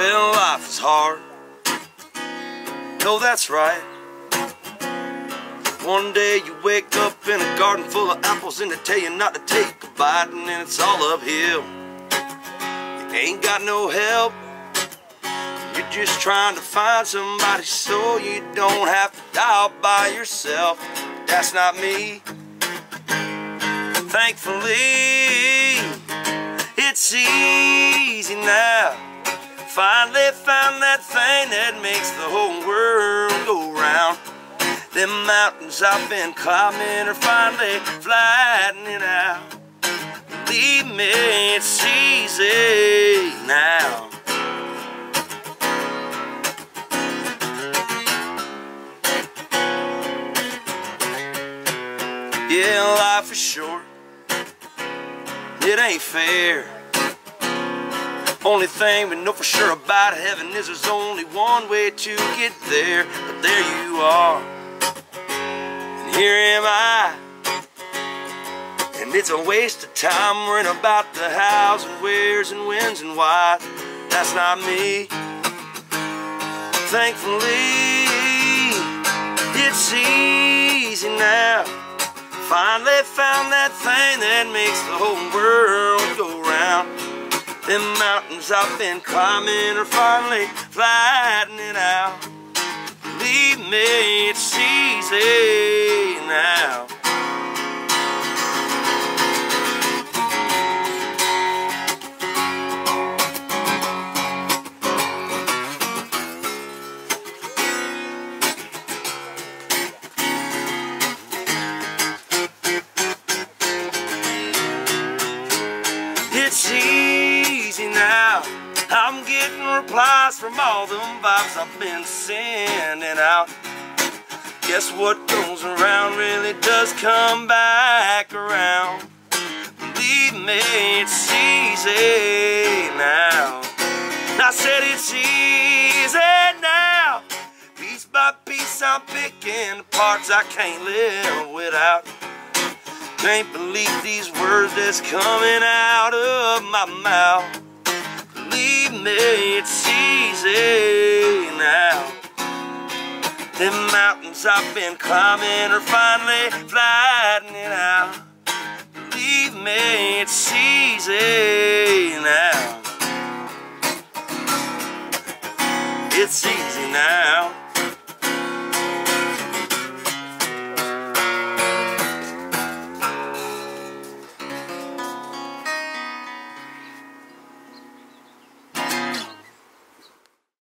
Well, life is hard. No, that's right. One day you wake up in a garden full of apples and they tell you not to take a bite, and then it's all uphill. You ain't got no help. You're just trying to find somebody so you don't have to die all by yourself. That's not me. Thankfully, it's easy now. Finally found that thing that makes the whole world go round. Them mountains I've been climbing are finally flattening out. Believe me, it's easy now. Yeah, life is short. It ain't fair. Only thing we know for sure about heaven is there's only one way to get there. But there you are, and here am I. And it's a waste of time worrying about the hows and wheres and whens and why. That's not me. Thankfully, it's easy now. Finally found that thing that makes the whole world go round. Them mountains I've been climbing are finally flattening out. Believe me, it's easy now. It's easy now. I'm getting replies from all them vibes I've been sending out. Guess what goes around really does come back around. Believe me, it's easy now. I said it's easy now. Piece by piece I'm picking the parts I can't live without. Can't believe these words that's coming out of my mouth. Believe me, it's easy now. Them mountains I've been climbing are finally flattening out. Believe me, it's easy now. It's easy now.